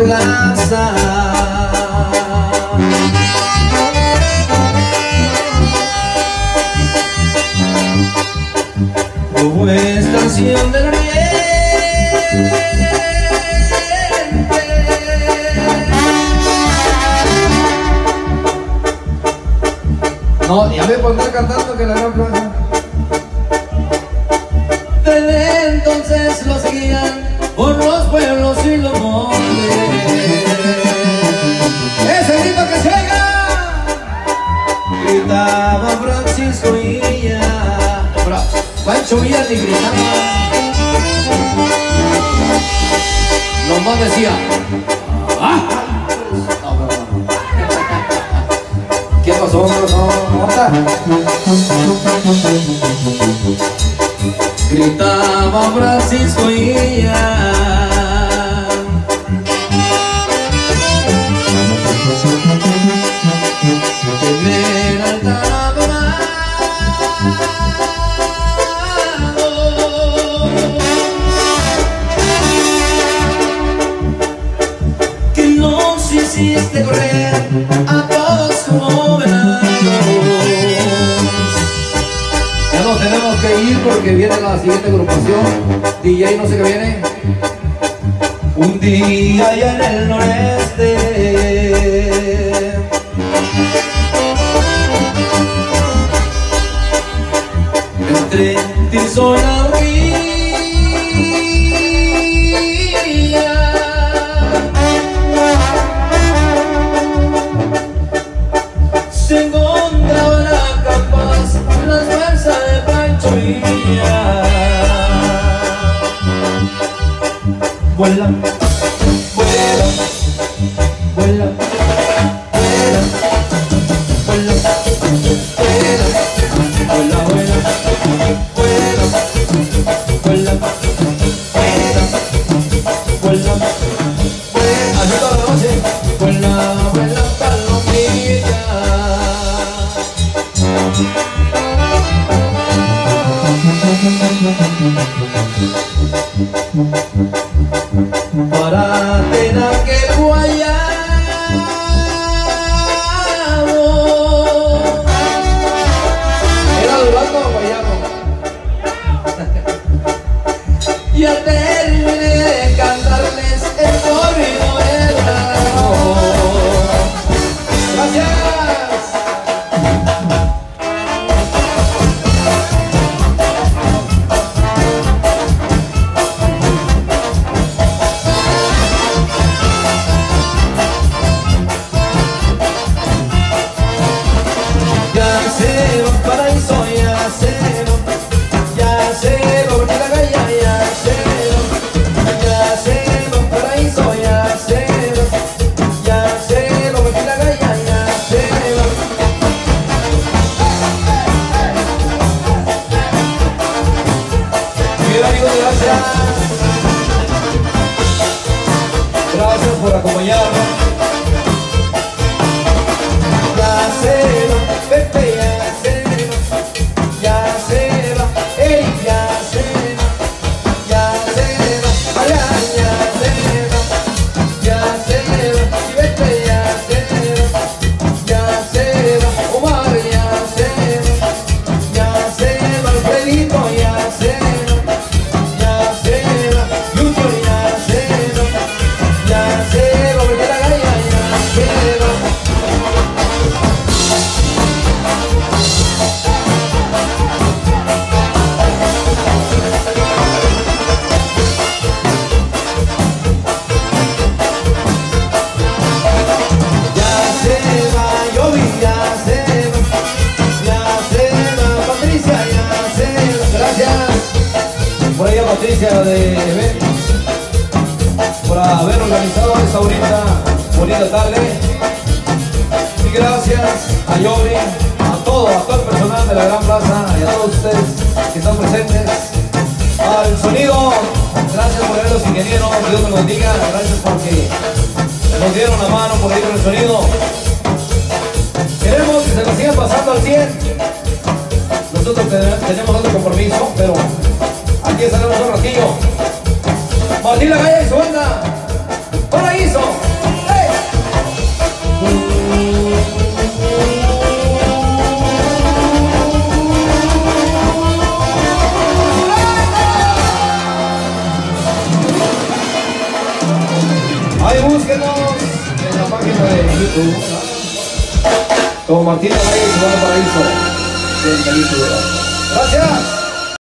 plaza. Como estación del oriente. No, ya me pondré cantando que la gran plaza. Desde entonces lo seguían por los pueblos y los montes. ¡Ese grito que se oiga! Gritaba Francisco Villa. Pancho Villa ni gritaba. Nomás decía ¡ah! ¿Qué pasó? Gritaba Francisco Villa. En el altar que nos hiciste correr a todos como venados. Ya nos tenemos que ir porque viene la siguiente agrupación. DJ no sé qué viene. Un día allá en el noreste, entre Tirso y la orilla, se encontraba la capaz, las fuerzas de Pancho Villa. Vuela, vuela, vuela, vuela, vuela, vuela, vuela, vuela, vuela, vuela, vuela, vuela, así toda la noche. Vuela, vuela, palomilla. Párate en aquel guayabo. ¿Era Durango o guayabo? Ya terminé de cantarles el corrido del bravo. Gracias. Gracias por acompañarnos. Ya se va, Pepe, ya se va, ya se va, Eric, ya se va, ya se va, Marian, ya se va, ya se va, y Pepe, ya se va, ya se va, Omar, ya se va, Alfredito, ya se va, Junior, ya se va, porque la galla ya se va. Ya se va, Yobi, ya se va, Patricia, ya se va. Gracias por ahí a Patricia de eventos por haber organizado esta bonita tarde. Y gracias a Yobi, a todo el personal de la Gran Plaza y a todos ustedes que están presentes. Al sonido, gracias por ver los ingenieros, Dios me los bendiga. Gracias porque nos dieron la mano por ir con el sonido. Queremos que se nos sigan pasando al 100. Nosotros tenemos otro compromiso, pero aquí estaremos un ratillo. Martín La Galla y su banda. ¡Paraíso! búsquenos en la página de YouTube, ¿no? Como Martina Valle y su Paraíso. Gracias.